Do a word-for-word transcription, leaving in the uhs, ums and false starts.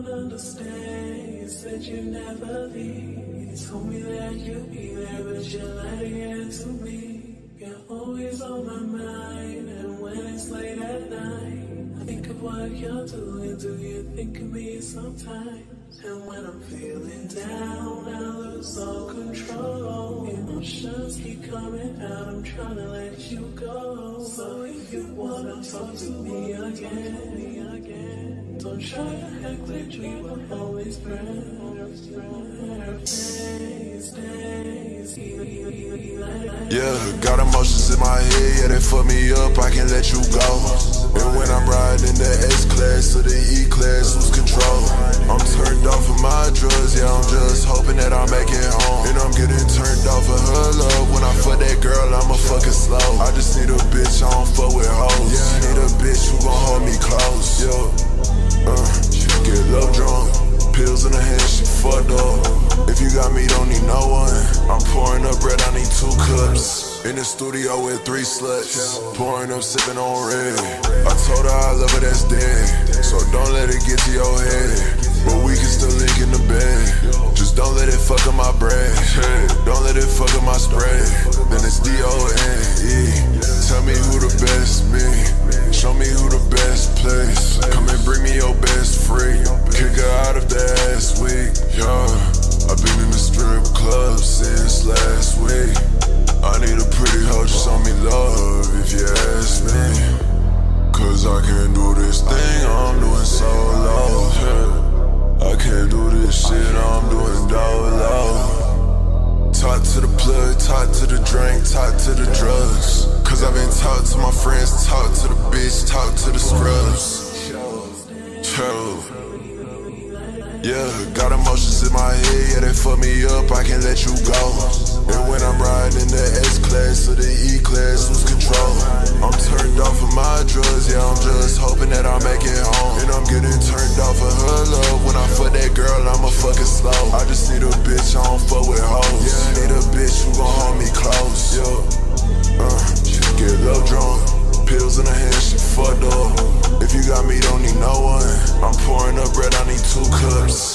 don't understand. You said you'd never leave. You told me that you'd be there, but you're lying to me. You're always on my mind, and when it's late at night, I think of what you're doing. Do you think of me sometimes? And when I'm feeling down, I lose all control. Emotions keep coming out, I'm trying to let you go. So if you wanna talk to me again, again, don't try to act like we were always friends. Yeah, got emotions in my head, yeah, they fuck me up, I can't let you go. And when I'm riding in the S-Class or the E-Class, lose control. I'm turned off of my drugs, yeah, I'm just hoping that I make it home. And I'm getting turned off of her love. When I fuck that girl, I'm a fucking slow. I just need a bitch, I don't fuck with hoes. Yeah, I need a bitch who gon' hold me close. Yeah, uh, get love drunk, pills in her hand, she fucked up. If you got me, don't need no one. I'm pouring up bread, I need two cups. In the studio with three sluts, pouring up, sipping on red. I told her I love her, that's dead. So don't let it get to your head. But we can still link in the bed. Just don't let it fuck up my bread. Don't let it fuck up my spread. Then it's D O N E. Tell me who the best me. Show me who the best place. Come and bring me your best freak. Kick her out of the ass week. Yeah, I've been in the strip club since last week. I need a pretty hoe, just show me love if you ask me. Cause I can't do this thing I'm doing solo. I can't do this shit I'm doing dolo. Talk to the plug, talk to the drink, talk to the drugs. Cause I've been talk to my friends, talk to the bitch, talk to the scrubs. Yo. Yeah, got emotions in my head, yeah, they fuck me up, I can't let you go. And when I'm riding in the S-Class or the E-Class, lose control. I'm turned off of my drugs, yeah, I'm just hoping that I make it home. And I'm getting turned off of her love. When I fuck that girl, I'm a fucking slow. I just need a bitch, I don't fuck with hoes. Yeah, I need a bitch who gon' hold me close. Yeah, uh, get love drunk, pills in her hand, she fucked up. If you got me, don't need no one. I'm pouring up bread, I need two cups.